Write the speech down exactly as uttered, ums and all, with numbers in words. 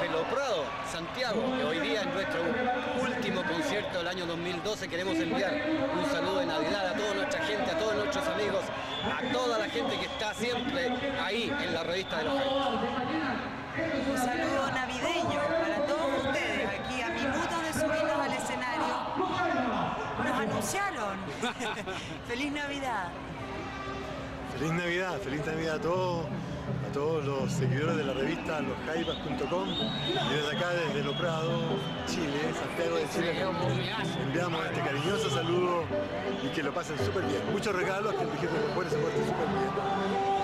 desde Loprado, Santiago, que hoy día es nuestro último concierto del año dos mil doce. Queremos enviar un saludo de Navidad a toda nuestra gente, a todos nuestros amigos, a toda la gente que está siempre ahí en la revista de los Jaiba. Un saludo navideño para todos ustedes, aquí a minutos de subirnos al escenario. Nos anunciaron. ¡Feliz Navidad! Feliz Navidad, feliz Navidad a todos, a todos los seguidores de la revista los jaibas punto com, y desde acá, desde Loprado, Chile, Santiago de Chile, enviamos este cariñoso saludo y que lo pasen súper bien. Muchos regalos, que el Vigente de los Buenos se porte súper bien.